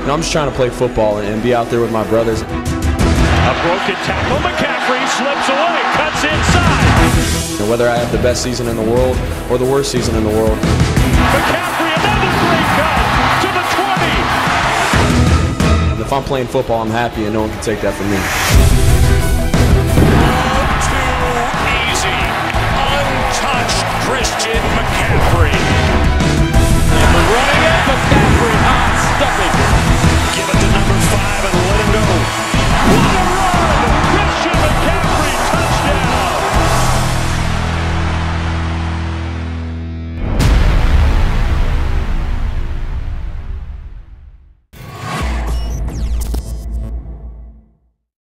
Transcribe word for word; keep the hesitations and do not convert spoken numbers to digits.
You know, I'm just trying to play football and be out there with my brothers. A broken tackle, McCaffrey slips away, cuts inside. You know, whether I have the best season in the world or the worst season in the world. McCaffrey, another great cut to the twenty. If I'm playing football, I'm happy, and no one can take that from me. Too easy. Untouched Christian McCaffrey. And we're running it, McCaffrey not stuffing.